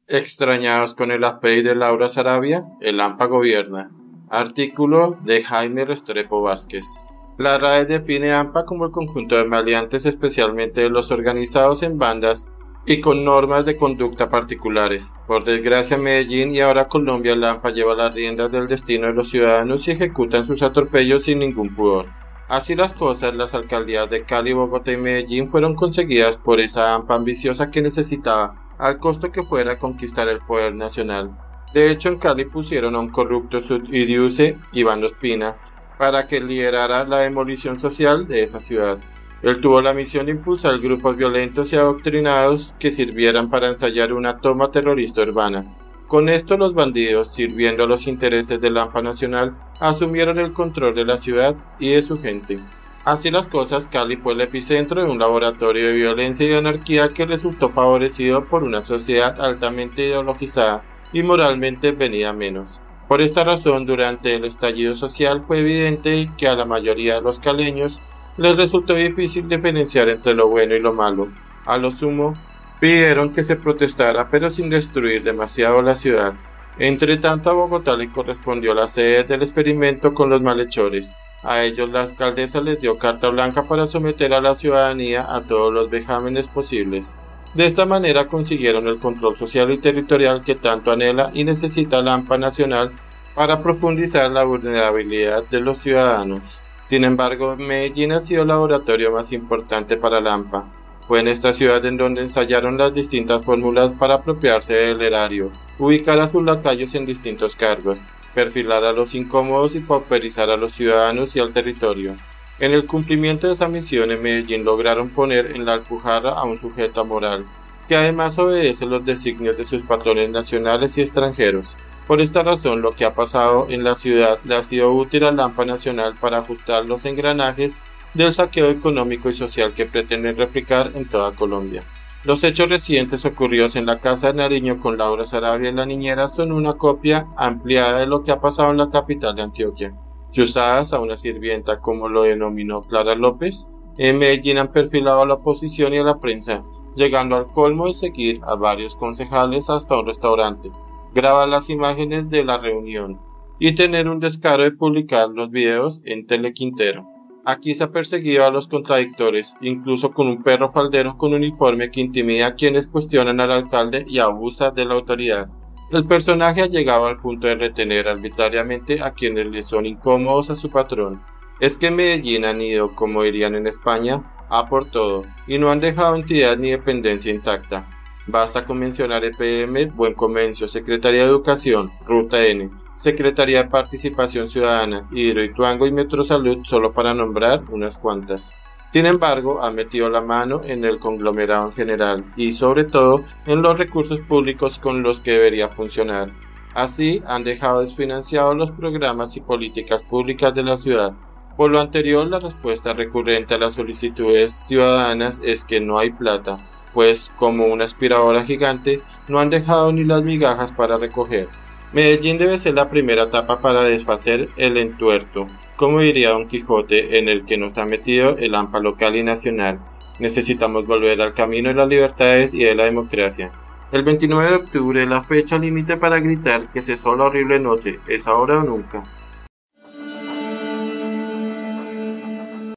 Extrañados con el API de Laura Sarabia, el AMPA gobierna. Artículo de Jaime Restrepo Vázquez. La RAE define AMPA como el conjunto de maleantes, especialmente de los organizados en bandas y con normas de conducta particulares. Por desgracia, Medellín y ahora Colombia, el AMPA lleva las riendas del destino de los ciudadanos y ejecutan sus atropellos sin ningún pudor. Así las cosas, las alcaldías de Cali, Bogotá y Medellín fueron conseguidas por esa AMPA ambiciosa que necesitaba, al costo que fuera, conquistar el poder nacional. De hecho, en Cali pusieron a un corrupto subidiuce, Iván Ospina, para que liderara la demolición social de esa ciudad. Él tuvo la misión de impulsar grupos violentos y adoctrinados que sirvieran para ensayar una toma terrorista urbana. Con esto, los bandidos, sirviendo a los intereses del AMPA nacional, asumieron el control de la ciudad y de su gente. Así las cosas, Cali fue el epicentro de un laboratorio de violencia y anarquía que resultó favorecido por una sociedad altamente ideologizada y moralmente venida menos. Por esta razón, durante el estallido social fue evidente que a la mayoría de los caleños les resultó difícil diferenciar entre lo bueno y lo malo. A lo sumo, pidieron que se protestara, pero sin destruir demasiado la ciudad. Entre tanto, a Bogotá le correspondió la sede del experimento con los malhechores. A ellos la alcaldesa les dio carta blanca para someter a la ciudadanía a todos los vejámenes posibles. De esta manera consiguieron el control social y territorial que tanto anhela y necesita la AMPA nacional para profundizar la vulnerabilidad de los ciudadanos. Sin embargo, Medellín ha sido el laboratorio más importante para la AMPA. Fue en esta ciudad en donde ensayaron las distintas fórmulas para apropiarse del erario, ubicar a sus lacayos en distintos cargos, perfilar a los incómodos y pauperizar a los ciudadanos y al territorio. En el cumplimiento de esa misión, en Medellín lograron poner en la alpujarra a un sujeto amoral, que además obedece los designios de sus patrones nacionales y extranjeros. Por esta razón, lo que ha pasado en la ciudad le ha sido útil al AMPA nacional para ajustar los engranajes del saqueo económico y social que pretenden replicar en toda Colombia. Los hechos recientes ocurridos en la Casa de Nariño con Laura Sarabia y la niñera son una copia ampliada de lo que ha pasado en la capital de Antioquia. Chuzadas a una sirvienta, como lo denominó Clara López, en Medellín han perfilado a la oposición y a la prensa, llegando al colmo de seguir a varios concejales hasta un restaurante, grabar las imágenes de la reunión y tener un descaro de publicar los videos en Telequintero. Aquí se ha perseguido a los contradictores, incluso con un perro faldero con uniforme que intimida a quienes cuestionan al alcalde y abusa de la autoridad. El personaje ha llegado al punto de retener arbitrariamente a quienes le son incómodos a su patrón. Es que en Medellín han ido, como dirían en España, a por todo, y no han dejado entidad ni dependencia intacta. Basta con mencionar EPM, Buen Comercio, Secretaría de Educación, Ruta N, Secretaría de Participación Ciudadana, Hidroituango y Metrosalud, solo para nombrar unas cuantas. Sin embargo, ha metido la mano en el conglomerado en general y, sobre todo, en los recursos públicos con los que debería funcionar. Así, han dejado desfinanciados los programas y políticas públicas de la ciudad. Por lo anterior, la respuesta recurrente a las solicitudes ciudadanas es que no hay plata, pues, como una aspiradora gigante, no han dejado ni las migajas para recoger. Medellín debe ser la primera etapa para desfacer el entuerto, como diría Don Quijote, en el que nos ha metido el AMPA local y nacional. Necesitamos volver al camino de las libertades y de la democracia. El 29 de octubre, la fecha límite para gritar que cesó la horrible noche, es ahora o nunca.